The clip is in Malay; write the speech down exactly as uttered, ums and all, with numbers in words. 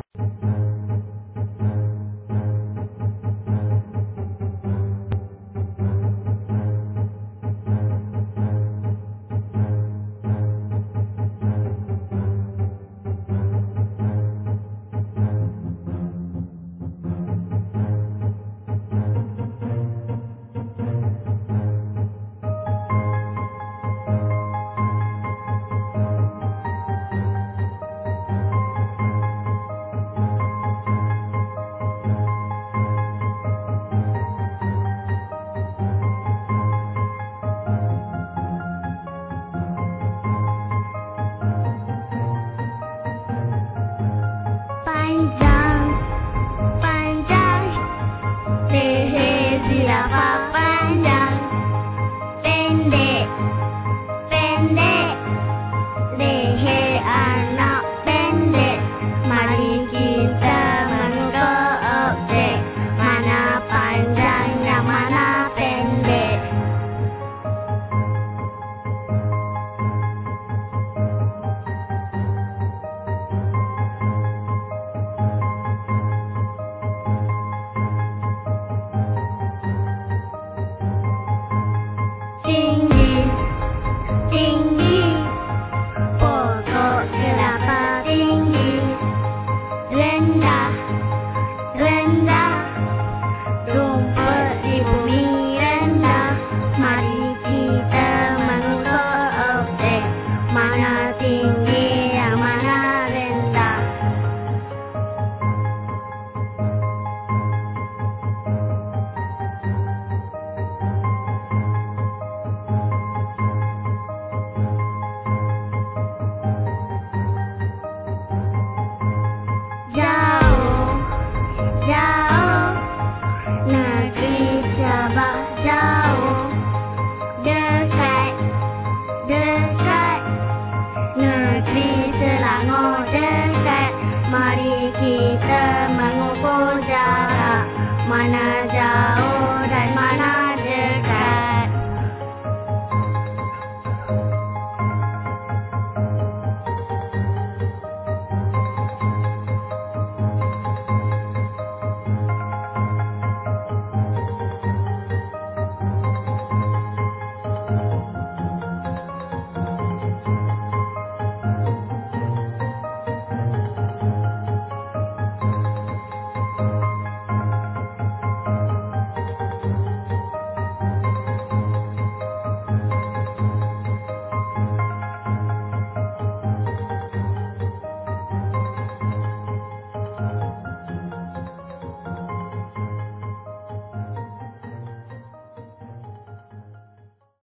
Panjang, panjang, leher zirafah panjang. Pendek, pendek, leher anak pendek. Mari kita mengukur objek, mana panjang dan mana pendek. Tinggi, tinggi, pokok kelapa tinggi. Rendah, rendah, rumput di bumi rendah. Mari kita mengukur objek, mana tinggi yang mana rendah. Jauh, jauh, negeri Sabah jauh. Dekat, dekat, negeri Selangor dekat. Mari kita mengukur jarak, mana jauh